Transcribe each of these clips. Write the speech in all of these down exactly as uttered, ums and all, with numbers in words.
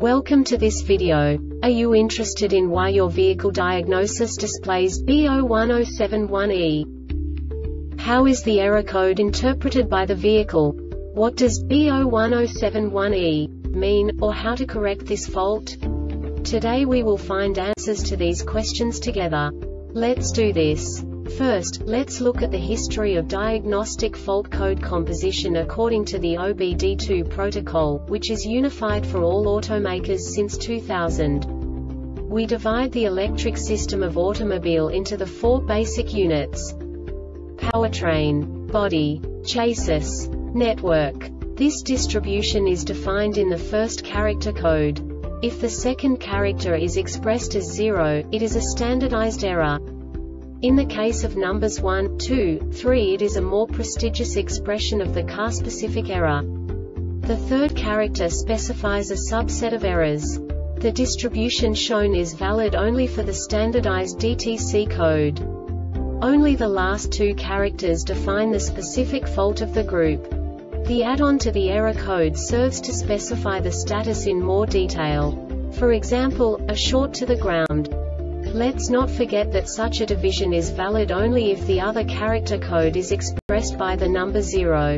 Welcome to this video. Are you interested in why your vehicle diagnosis displays B zero one zero seven one E? How is the error code interpreted by the vehicle? What does B zero one zero seven one E mean, or how to correct this fault? Today we will find answers to these questions together. Let's do this. First, let's look at the history of diagnostic fault code composition according to the O B D two protocol, which is unified for all automakers since two thousand. We divide the electric system of automobile into the four basic units: powertrain, body, chassis, network. This distribution is defined in the first character code. If the second character is expressed as zero, it is a standardized error. In the case of numbers one, two, three, it is a more prestigious expression of the car-specific error. The third character specifies a subset of errors. The distribution shown is valid only for the standardized D T C code. Only the last two characters define the specific fault of the group. The add-on to the error code serves to specify the status in more detail. For example, a short to the ground. Let's not forget that such a division is valid only if the other character code is expressed by the number zero.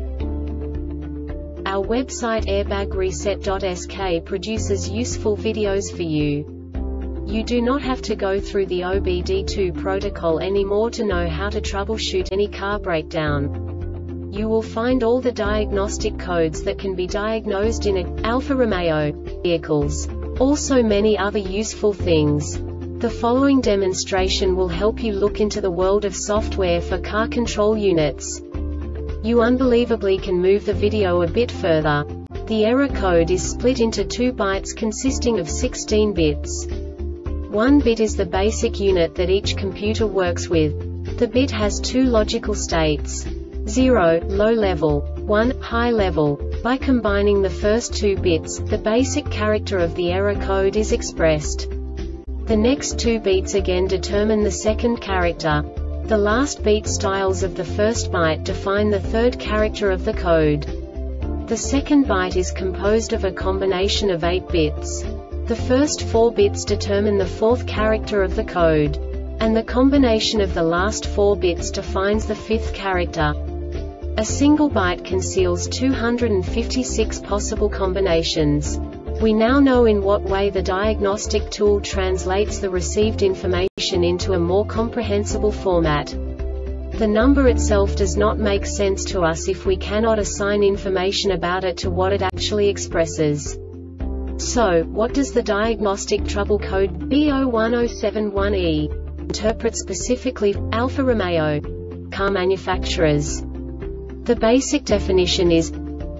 Our website airbag reset dot S K produces useful videos for you. You do not have to go through the O B D two protocol anymore to know how to troubleshoot any car breakdown. You will find all the diagnostic codes that can be diagnosed in a Alfa Romeo vehicles. Also many other useful things. The following demonstration will help you look into the world of software for car control units. You unbelievably can move the video a bit further. The error code is split into two bytes consisting of sixteen bits. One bit is the basic unit that each computer works with. The bit has two logical states: zero, low level, one, high level. By combining the first two bits, the basic character of the error code is expressed. The next two beats again determine the second character. The last beat styles of the first byte define the third character of the code. The second byte is composed of a combination of eight bits. The first four bits determine the fourth character of the code. And the combination of the last four bits defines the fifth character. A single byte conceals two hundred fifty-six possible combinations. We now know in what way the diagnostic tool translates the received information into a more comprehensible format. The number itself does not make sense to us if we cannot assign information about it to what it actually expresses. So, what does the diagnostic trouble code B zero one zero seven one E interpret specifically for Alfa Romeo car manufacturers? The basic definition is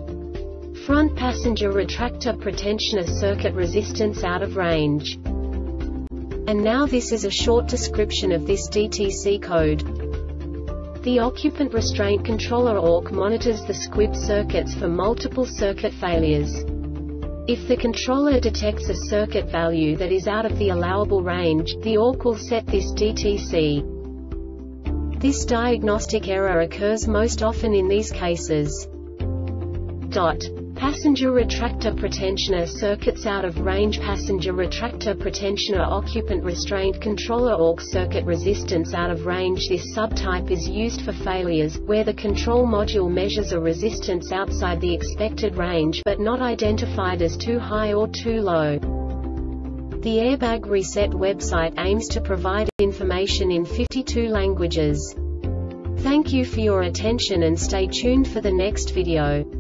front passenger retractor pretensioner circuit resistance out of range. And now this is a short description of this D T C code. The occupant restraint controller O R C monitors the squib circuits for multiple circuit failures. If the controller detects a circuit value that is out of the allowable range, the O R C will set this D T C. This diagnostic error occurs most often in these cases. Dot. Passenger retractor pretensioner circuits out of range. Passenger retractor pretensioner occupant restraint controller O R C circuit resistance out of range. This subtype is used for failures, where the control module measures a resistance outside the expected range but not identified as too high or too low. The Airbag Reset website aims to provide information in fifty-two languages. Thank you for your attention and stay tuned for the next video.